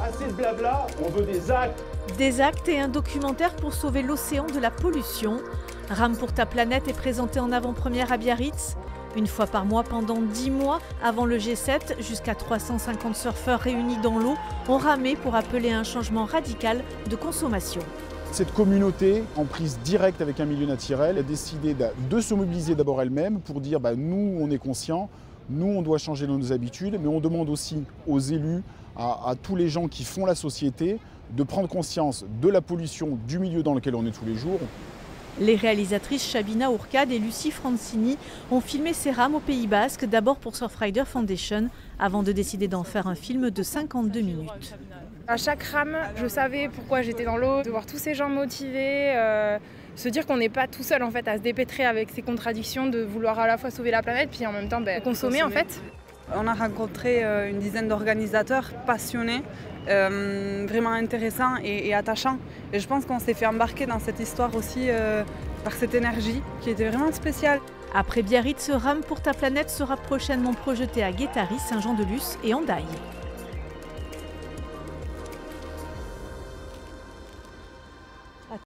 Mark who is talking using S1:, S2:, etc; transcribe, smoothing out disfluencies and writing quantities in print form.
S1: Assez de blabla, on veut des actes.
S2: Des actes et un documentaire pour sauver l'océan de la pollution. Rame pour ta planète est présenté en avant-première à Biarritz. Une fois par mois pendant 10 mois, avant le G7, jusqu'à 350 surfeurs réunis dans l'eau ont ramé pour appeler à un changement radical de consommation.
S3: Cette communauté, en prise directe avec un milieu naturel, a décidé de se mobiliser d'abord elle-même pour dire nous, on est conscients, nous, on doit changer nos habitudes, mais on demande aussi aux élus, à tous les gens qui font la société, de prendre conscience de la pollution du milieu dans lequel on est tous les jours.
S2: Les réalisatrices Chabina Ourcade et Lucie Francini ont filmé ces rames au Pays Basque, d'abord pour Surfrider Foundation, avant de décider d'en faire un film de 52 minutes.
S4: À chaque rame, je savais pourquoi j'étais dans l'eau, de voir tous ces gens motivés, se dire qu'on n'est pas tout seul en fait à se dépêtrer avec ces contradictions de vouloir à la fois sauver la planète puis en même temps consommer en fait.
S5: On a rencontré une dizaine d'organisateurs passionnés, vraiment intéressants et attachants. Et je pense qu'on s'est fait embarquer dans cette histoire aussi par cette énergie qui était vraiment spéciale.
S2: Après Biarritz, Rame pour ta planète sera prochainement projeté à Guétary, Saint-Jean-de-Luz et Hendaye.